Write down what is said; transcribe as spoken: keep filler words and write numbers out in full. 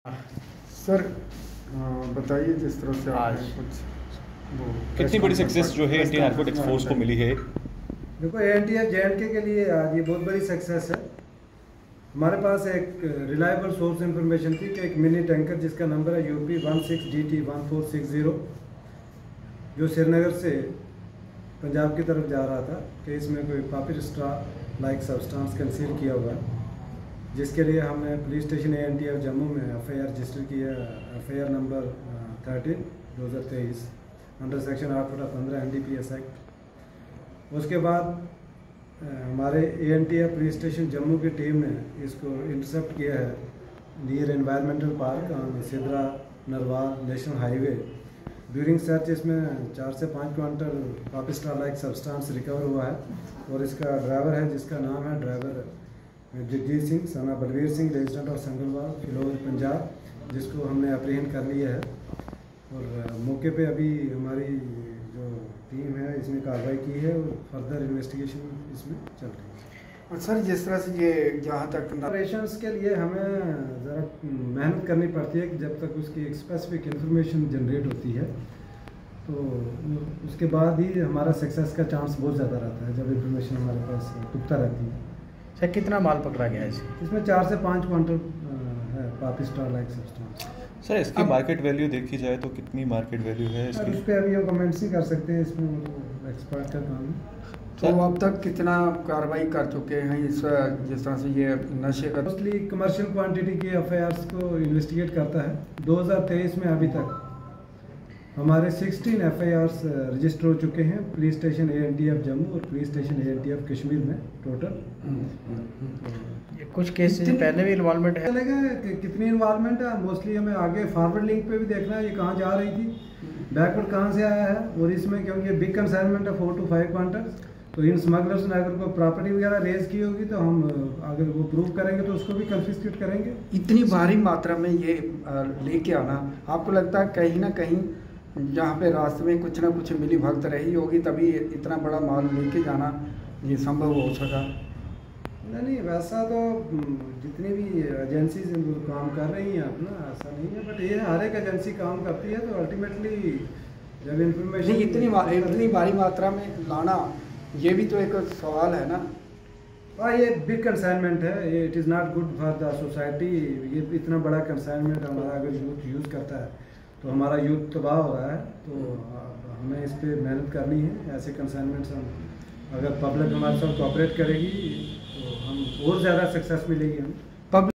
Sir बताइए जिस तरह से आज आपने कुछ वो कितनी बड़ी सक्सेस जो है इंडियन नारकोटिक्स फोर्स को मिली है। देखो A N T F J and K के लिए आज ये बहुत बड़ी सक्सेस है। हमारे पास एक रिलायबल सोर्स इंफॉर्मेशन थी कि एक मिनी टैंकर जिसका नंबर है U P one six D T one four six zero जो श्रीनगर से पंजाब की तरफ जा रहा था कि इसमें कोई पापिस्ट्रा लाइक सब्सटेंस कंसील किया हुआ है, जिसके लिए हमने police station A N T F Jammu में एफ आई आर रजिस्टर किया। F I R number thirteen दो हज़ार तेईस अंडर सेक्शन आठ बटा पंद्रह N D P S act. उसके बाद आ, हमारे A N T F police station Jammu की टीम ने इसको इंटरसेप्ट किया है near environmental park on Sidhra Narwal national highway. During search इसमें चार से पाँच quintal poppy straw like substance recover हुआ है और इसका ड्राइवर है जिसका नाम है driver Jagjit Singh son of Balvir Singh resident of Sangalwal Phillaur Punjab, जिसको हमने अप्रीहेंड कर लिया है। और मौके पे अभी हमारी जो टीम है इसने कार्रवाई की है और फर्दर इन्वेस्टिगेशन इसमें चल रही है। और सर जिस तरह से ये जहाँ तक ऑपरेशंस के लिए हमें ज़रा मेहनत करनी पड़ती है कि जब तक उसकी एक स्पेसिफिक इंफॉर्मेशन जनरेट होती है तो उसके बाद ही हमारा सक्सेस का चांस बहुत ज़्यादा रहता है, जब इंफॉर्मेशन हमारे पास पुख्ता रहती है। सर कितना माल पकड़ा गया है इसमें? इसमें चार से पाँच क्वांटल है पापिस्ट्रा लाइक सब्सटेंस। सर इसकी मार्केट वैल्यू देखी जाए तो कितनी मार्केट वैल्यू है इसकी? उस पर अभी हम कमेंट्स नहीं कर सकते हैं, इसमें तो एक्सपर्ट का काम है। तो अब तक कितना कार्रवाई कर चुके हैं इस जिस तरह से ये नशे का? मोस्टली कमर्शियल क्वांटिटी के एफ आई आर्स को इन्वेस्टिगेट करता है। दो हज़ार तेईस में अभी तक हमारे सोलह एफ आई आर्स रजिस्टर हो चुके हैं police station A N T F Jammu और police station A N T F Kashmir में टोटल। ये कुछ केस से पहले भी इन्वॉल्वमेंट है? चलेगा कि कितनी इन्वॉल्वमेंट है, मोस्टली हमें आगे फॉरवर्ड लिंक पे भी देखना है ये कहाँ जा रही थी, बैकवर्ड कहाँ से आया है। और इसमें क्योंकि ये बिग कंसाइनमेंट है फोर टू फाइव क्वांटल, तो इन स्मगलर्स ने अगर कोई प्रॉपर्टी वगैरह रेज की होगी तो हम अगर वो प्रूव करेंगे तो उसको भी कन्फिस्केट करेंगे। इतनी भारी मात्रा में ये लेके आना, आपको लगता है कहीं ना कहीं जहाँ पे रास्ते में कुछ ना कुछ मिली भगत रही होगी तभी इतना बड़ा माल लेके जाना ये संभव हो सका? नहीं नहीं वैसा तो जितनी भी एजेंसीज काम कर रही हैं अपना ऐसा नहीं है, बट ये हर एक एजेंसी काम करती है तो अल्टीमेटली जब इंफॉर्मेशन नहीं इतनी इतनी भारी मात्रा में लाना ये भी तो एक सवाल है ना। हाँ ये बिग कंसाइनमेंट है, ये it is not good for the society. ये इतना बड़ा कंसाइनमेंट हमारा अगर यूथ यूज़ करता है तो हमारा यूथ तबाह हो रहा है। तो हमें इस पर मेहनत करनी है। ऐसे कंसाइनमेंट्स हम अगर पब्लिक हमारे साथ कोऑपरेट करेगी तो हम और ज़्यादा सक्सेस मिलेगी हम।